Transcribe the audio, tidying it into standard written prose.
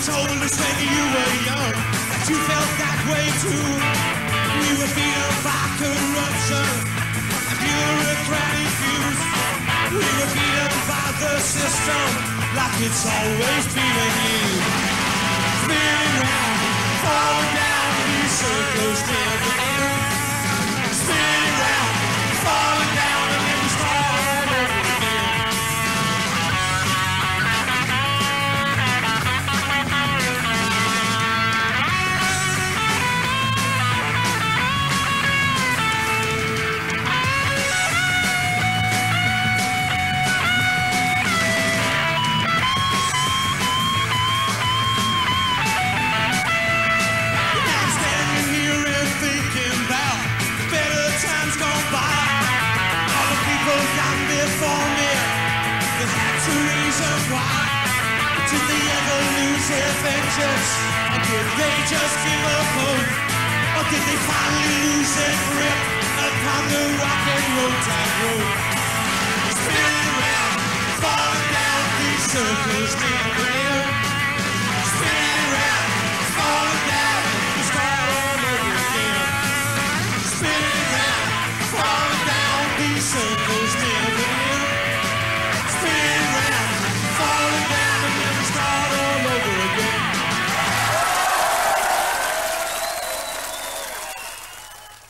told us when you were young that you felt that way too. We were beaten by corruption and bureaucratic views. We were beaten by the system like it's always beaten you. Spinning round, falling down, these circles never end. Spinning round, falling down, and then we start all over again. Before me, they had two reasons why. Did they ever lose their vengeance, or did they just give up hope? Or did they finally lose their grip upon the rock and roll tightrope? Spinning around, falling down, these circles never end. Spinning around, falling down, we start all over again. Spinning around, falling down, these circles never end.